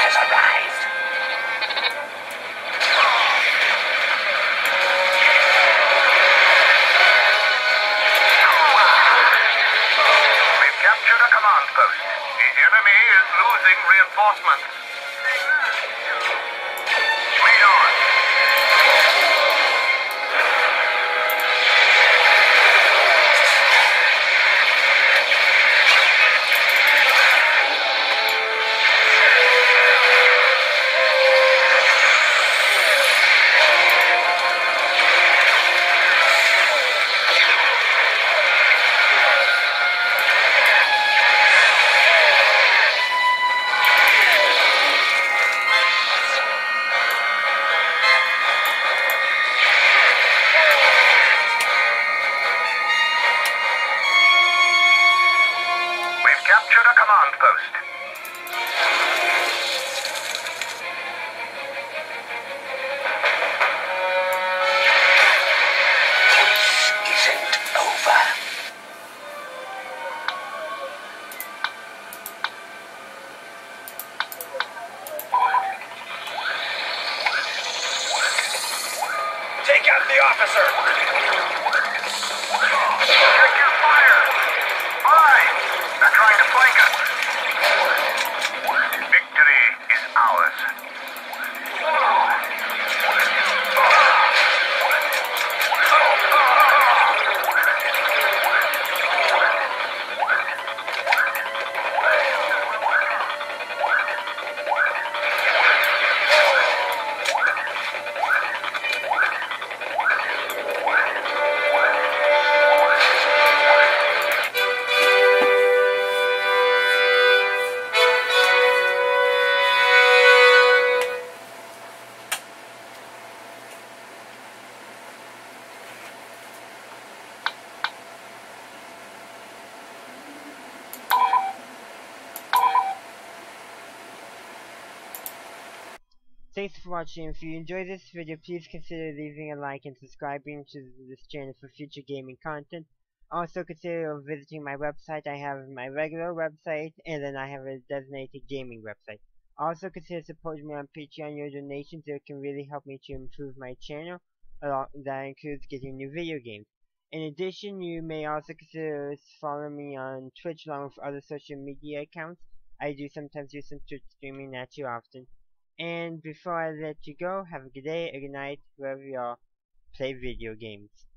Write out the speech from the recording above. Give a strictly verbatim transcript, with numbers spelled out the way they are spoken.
has arrived. We've captured a command post. The enemy is losing reinforcements. Lead on. Captured a command post. This isn't over. Take out the officer! Check your fire! Fine! They're trying to flank us. Victory is ours. Thanks for watching. If you enjoyed this video, please consider leaving a like and subscribing to this channel for future gaming content. Also consider visiting my website. I have my regular website and then I have a designated gaming website. Also consider supporting me on Patreon. Your donations there can really help me to improve my channel. That includes getting new video games. In addition, you may also consider following me on Twitch along with other social media accounts. I do sometimes do some Twitch streaming, not too often. And before I let you go, have a good day, a good night, wherever you all play video games.